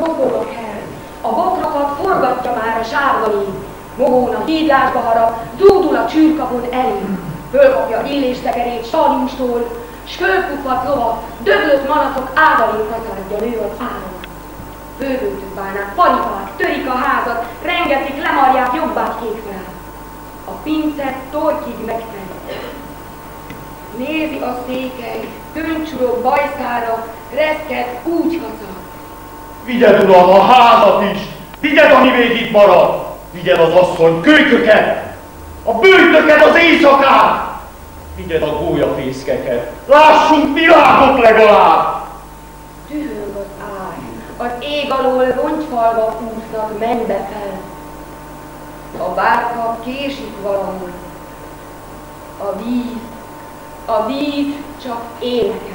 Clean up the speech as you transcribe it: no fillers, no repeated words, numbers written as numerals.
zokog a kell, a botrokat forgatja már a sárga lég, mogón a hídlásba harap, zúdul a csűrkapon elé, fölkapja illészekerét Saljustól, s fölpuffadt lova, döglött malatok áldalén kaszárgya nő az áron. Bővöltött bálnák, paripák, törik a házat, rengetik, lemarják jobbát kékre. A pincet torkig megtelt. Nézi a székely, könycsurog bajszára, reszket, úgy kaszál. Vigyed, uram, a házat is! Vigyed, ami még itt marad! Vigyed az asszony kölyköket! A bőtöket, az éjszakát! Vigyed a gólyafészkeket! Lássunk világot legalább! Dühöng az ágy, az ég alól rongyfalva úsznak mennybe fel. A bárka késik valahol. A víz csak énekel.